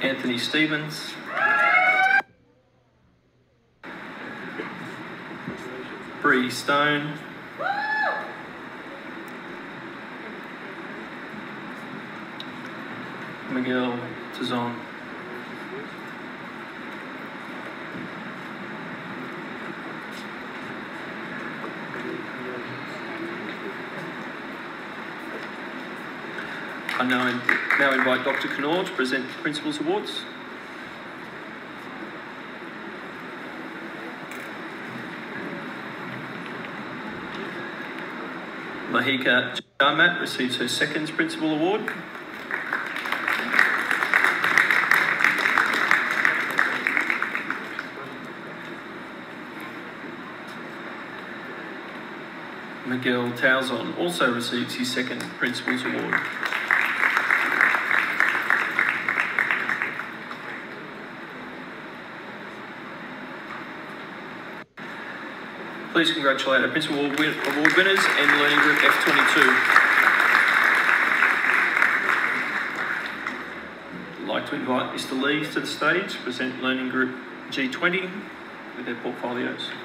Anthony Stevens. Bree Stone. Miguel Tizon. I now invite Dr. Knorr to present the Principals Awards. Mahika Jarmat receives her second Principal Award. Miguel Tauzon also receives his second Principals Award. Please congratulate our Principal Award winners and Learning Group F22. I'd like to invite Mr. Lees to the stage to present Learning Group G20 with their portfolios.